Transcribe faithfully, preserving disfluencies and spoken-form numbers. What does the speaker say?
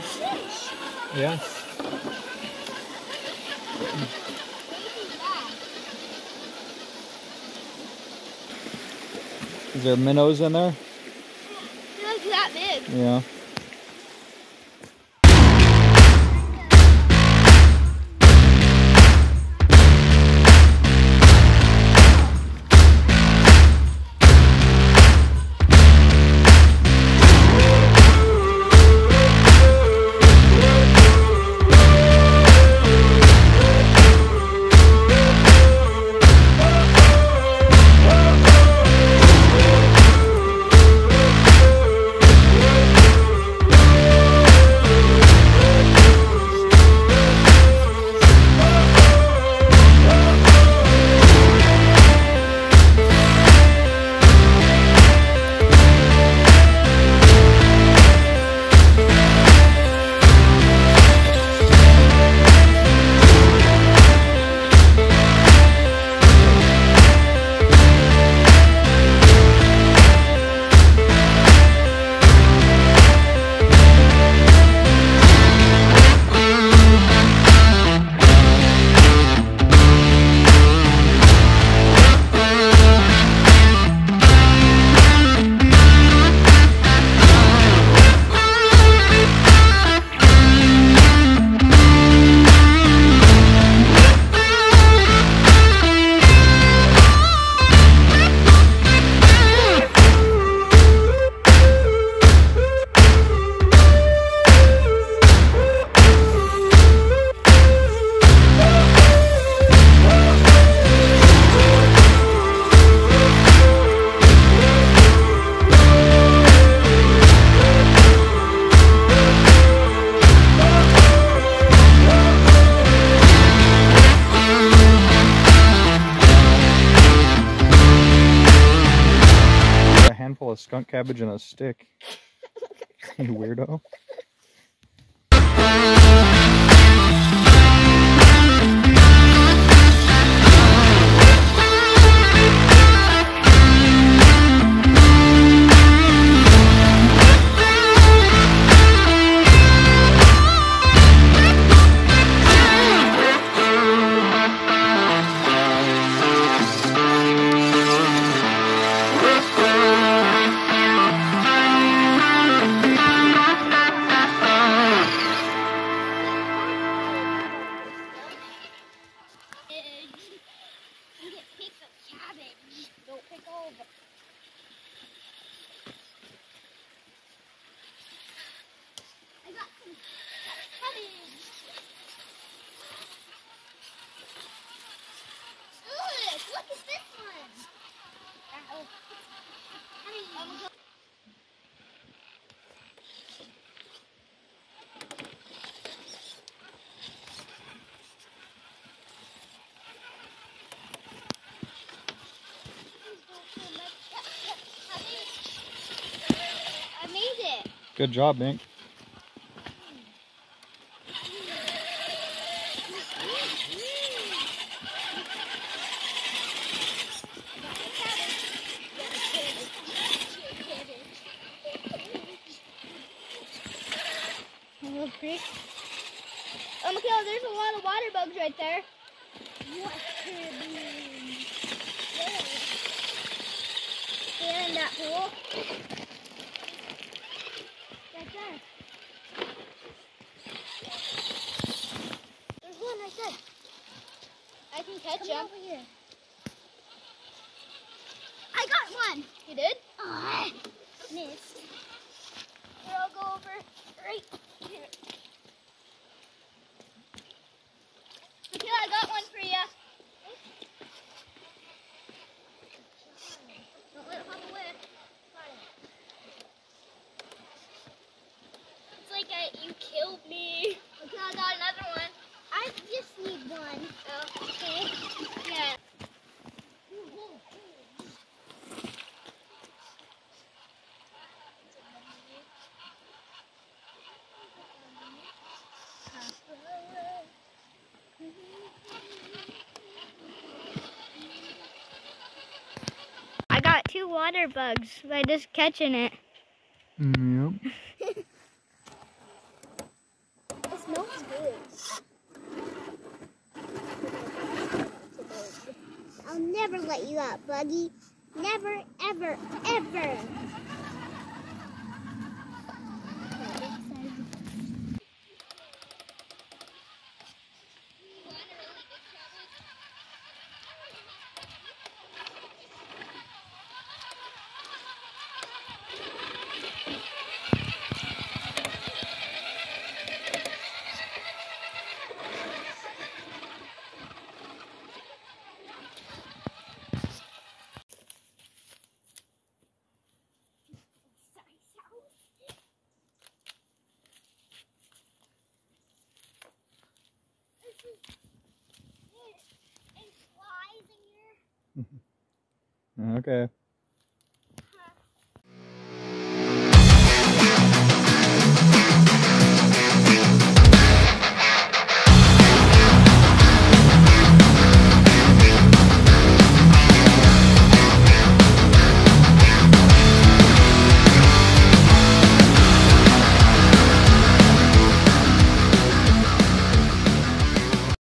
fish. Yeah. Is there minnows in there? They're like that big. Yeah. Handful of skunk cabbage and a stick. You weirdo. Good job, Mink. Oh, Michaela, there's a lot of water bugs right there. What could be there? They're in that pool. Right there. There's one right there. I can catch him. Over here. I got one. You did? Oh, missed. Here, I'll go over right here. Michaela, I got one for you. Don't let it hop away. It's like I, you killed me. Okay, I got another one. I just need one. Oh, okay. Yeah. I got two water bugs by just catching it. Yep. I'll never let you out, Buggy. Never, ever, ever. Okay.